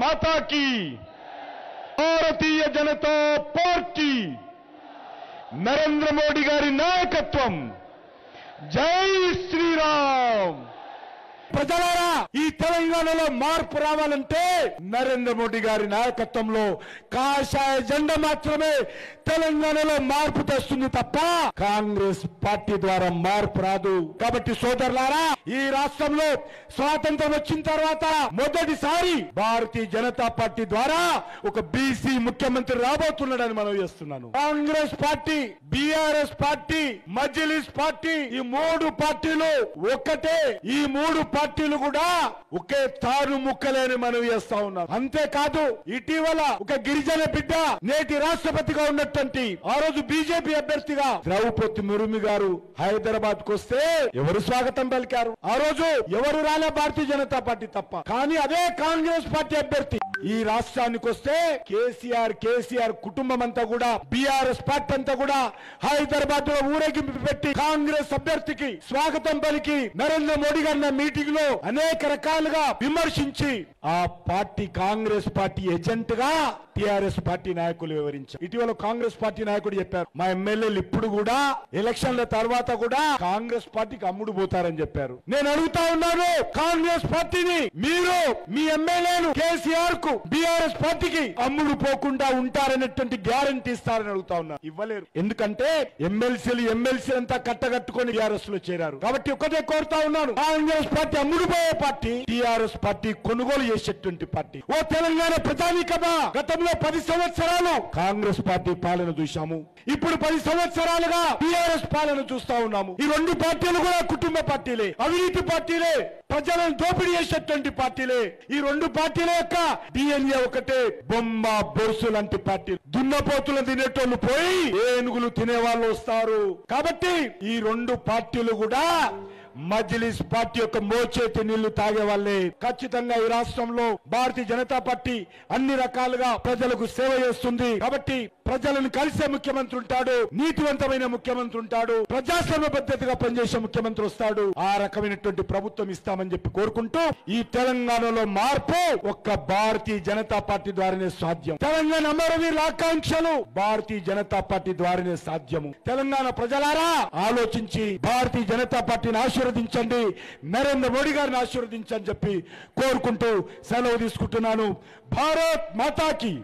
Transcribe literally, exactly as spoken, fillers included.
माता की भारतीय जनता पार्टी नरेंद्र मोदी गारी नायकत्వం जय श्रीराम। ప్రజలారా ఈ తెలంగాణలో మార్పు రావాలంటే నరేంద్ర మోడీ గారి నాయకత్వంలో కాషాయ జెండా మాత్రమే తెలంగాణలో మార్పు తెస్తుంది తప్ప కాంగ్రెస్ పార్టీ ద్వారా మార్పు రాదు। కాబట్టి సోదరులారా ఈ రాష్ట్రంలో స్వాతంత్రం వచ్చిన తర్వాత మొదటిసారి భారతీయ జనతా పార్టీ ద్వారా ఒక బీసీ ముఖ్యమంత్రి రాబోతున్నాడని మనం చేస్తున్నాను। Congress party, BRS party, Majlis party ఈ మూడు పార్టీలు ఒక్కటే। ఈ మూడు పార్టీలు కూడా ఒకే తారు ముక్కలేని మనం చేస్తా ఉన్నాం। అంతేకాదు ఇటీవల ఒక గిరిజన బిడ్డ నేటి రాష్ట్రపతిగా ఉన్నటువంటి ఆ రోజు బీజేపీ అభ్యర్థిగా ద్రౌపది ముర్ము గారు హైదరాబాద్ కు వస్తే ఎవరు స్వాగతం పలికారు? ఆ రోజు ఎవరు రాలే భారతీయ జనతా పార్టీ తప్ప। కానీ అదే కాంగ్రెస్ పార్టీ అభ్యర్థి ఈ రాష్ట్రానికి వస్తే కేసీఆర్ కేసీఆర్ కుటుంబం అంతా కూడా బీఆర్ఎస్ పార్టీ అంతా కూడా హైదరాబాద్ లో ఊరేగింపు పెట్టి కాంగ్రెస్ అభ్యర్థికి స్వాగతం పలికి నరేంద్ర మోడీ గారి మీటింగ్ లో అనేక రకాలుగా విమర్శించి ఆ పార్టీ కాంగ్రెస్ పార్టీ ఏజెంట్ గా టిఆర్ఎస్ పార్టీ నాయకులు వివరించారు। ఇటీవల కాంగ్రెస్ పార్టీ నాయకుడు చెప్పారు మా ఎమ్మెల్యేలు ఇప్పుడు కూడా ఎలక్షన్ల తర్వాత కూడా కాంగ్రెస్ పార్టీకి అమ్ముడు పోతారని చెప్పారు। నేను అడుగుతా ఉన్నాను కాంగ్రెస్ పార్టీని మీరు మీ ఎమ్మెల్యేలు కేసీఆర్ కు బీఆర్ఎస్ పార్టీకి అమ్ముడు పోకుండా ఉంటారనేటువంటి గ్యారంటీ ఇస్తారని అడుగుతా ఉన్నారు। ఇవ్వలేరు, ఎందుకంటే ఎమ్మెల్సీలు ఎమ్మెల్సీ అంతా కట్టగట్టుకొని బీఆర్ఎస్ లో చేరారు। కాబట్టి ఒకటే కోరుతా ఉన్నాను కాంగ్రెస్ పార్టీ అమ్ముడు పోయే పార్టీ, టీఆర్ఎస్ పార్టీ కొనుగోలు చేసేటువంటి పార్టీ। ఓ తెలంగాణ ప్రజానీకమా గతంలో పది సంవత్సరాలు కాంగ్రెస్ పార్టీ పాలన చూశాము, ఇప్పుడు పది సంవత్సరాలుగా టీఆర్ఎస్ పాలన చూస్తా ఉన్నాము। ఈ రెండు పార్టీలు కూడా కుటుంబ పార్టీలే, అవినీతి పార్టీలే, ప్రజలను దోపిడీ చేసేటువంటి పార్టీలే। ఈ రెండు పార్టీల యొక్క డిఎన్ఏ ఒకటే, బొమ్మ బొరుసు లాంటి పార్టీ। దున్నపోతులు తినేటోళ్ళు పోయి ఏనుగులు తినే వాళ్ళు వస్తారు। కాబట్టి ఈ రెండు పార్టీలు కూడా మజ్లిస్ పార్టీ యొక్క మోచేతి నీళ్లు తాగే వాళ్ళే। ఖచ్చితంగా ఈ రాష్ట్రంలో భారతీయ జనతా పార్టీ అన్ని రకాలుగా ప్రజలకు సేవ చేస్తుంది। కాబట్టి ప్రజలను కలిసే ముఖ్యమంత్రి ఉంటాడు, నీతివంతమైన ముఖ్యమంత్రి ఉంటాడు, ప్రజాస్వామ్య పద్ధతిగా పనిచేసే ముఖ్యమంత్రి వస్తాడు। ఆ రకమైనటువంటి ప్రభుత్వం ఇస్తామని చెప్పి కోరుకుంటూ ఈ తెలంగాణలో మార్పు ఒక్క భారతీయ జనతా పార్టీ ద్వారానే సాధ్యం। తెలంగాణ అమరవీరుల ఆకాంక్షలు భారతీయ జనతా పార్టీ ద్వారానే సాధ్యము। తెలంగాణ ప్రజలారా ఆలోచించి భారతీయ జనతా పార్టీని ఆశీర్వదించండి, నరేంద్ర మోడీ గారిని ఆశీర్వదించని చెప్పి కోరుకుంటూ సెలవు తీసుకుంటున్నాను। భారత్ మాతాకి